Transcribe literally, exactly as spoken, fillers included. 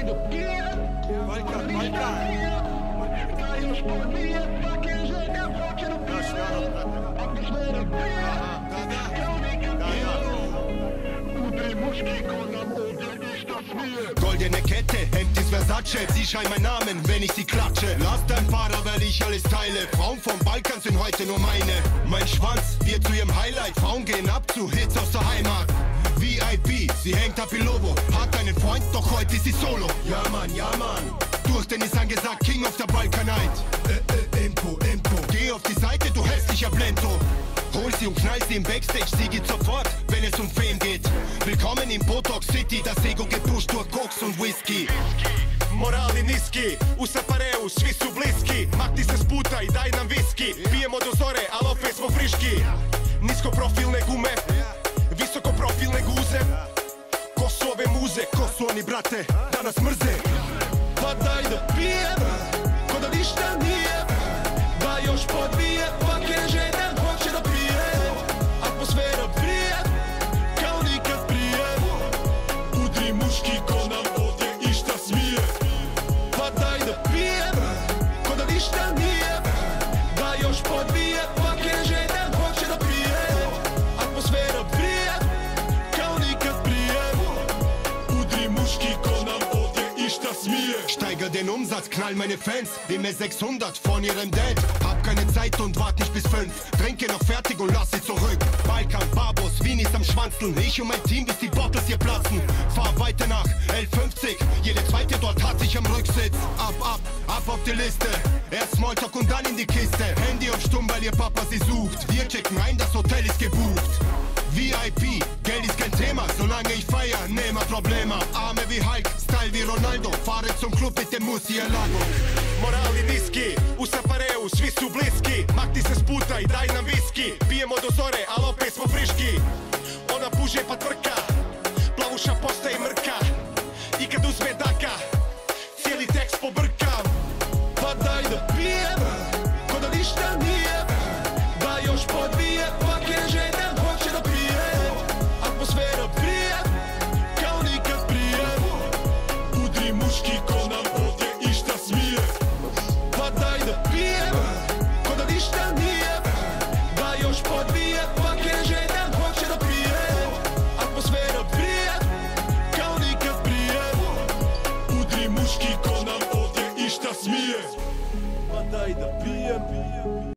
Balkan, Balkan. Daš narod, brate. Aha, da, da. Da, da. Goldene Kette, Hemd ist Versace, sie schreien meinen Namen, wenn ich sie klatsche. Lasst ein Fahrer, weil ich alles teile. Frauen vom Balkan sind heute nur meine. Mein Schwanz wird zu ihrem Highlight. Frauen gehen ab zu Hits aus der Heimat. V I P, sie hängt ab wie Lobo. Hat einen Freund, doch heute ist sie solo. Ja Mann, ja Mann. Durch den ist angesagt, King of der Balkanite. Äh, äh, Impo, Impo. Geh auf die Seite, du hässlicher Blento. Hol sie und knall sie im Backstage, sie geht sofort, wenn es um Fame geht. Willkommen in Botox City, das Ego gepusht durch Koks und Whisky. Morali niski, u Sapareu svi su bliski. Makni se s puta i daj nam viski. Pijemo do zore, al opet smo friški. Nisko profilne gume, visoko profilne guze. Ko su ove muze, ko su oni brate, da nas mrze. Pa daj da pijem, ko da ništa nije. Da još podbije, pa keže da hoće da pije. Atmosfera prije, kao nikad prije. Udri muški ko nam ovdje išta smije. Pa daj da pijem, ko da ništa nije. Da još podbije, pa keže da hoće da pije. Atmosfera prije, kao nikad prije. Udri muški ko nam ovdje išta smije. Steiger den Umsatz, knall meine Fans wie mir sechshundert von ihrem Dad. Hab keine Zeit und wart nicht bis fünf. Trinke noch fertig und lass sie zurück. Balkan, Barbos, Winis am Schwanzeln. Ich und mein Team, bis die Bottles hier platzen. Fahr weiter nach L fünfzig. Jede zweite dort hat sich am Rücksitz. Ab, ab, ab auf die Liste. Erst Smalltalk und dann in die Kiste. Handy auf Stumm, weil ihr Papa sie sucht. Wir checken ein, das Hotel ist gebucht. V I P, Geld ist kein Thema, solange ich feier, nema problema. Arme wie Hulk, Style wie Ronaldo. Fahre zum Club mit dem Murcielago. Morali niski, u Sapareu svi su bliski. Makni se s puta i daj nam viski. Pijemo do zore, al opet smo friški. Ona puže pa tvrka, plavuša postaje mrka. I kad uzme daka, cijeli tekst pobrkam. Pa daj da pijem, ko da ništa nije. Da još podbije, pa keže da hoće da pije. Atmosfera prije, kao nikad prije. Udri muški ko nam ovdje išta smije. Pa daj da pijem, ko da ništa nije. Da još podbije, pa keže da hoće da pije. Atmosfera prije, kao nikad prije. Udri muški ko nam ovdje išta smije. Pa daj da pijem.